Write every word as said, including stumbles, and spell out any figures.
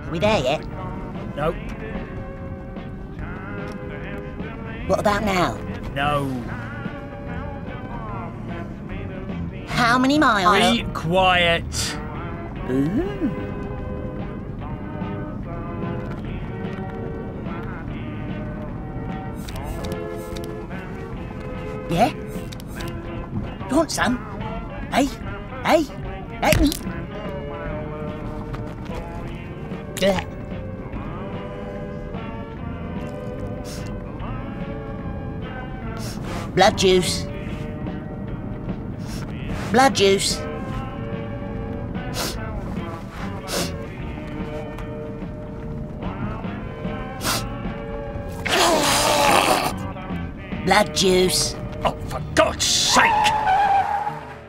Are we there yet? No. What about now? No. How many miles? Be quiet. Ooh. Yeah? You want some? Hey? Hey? Hey? Blech. Blood juice. Blood juice. Blood juice. Oh, for God's sake!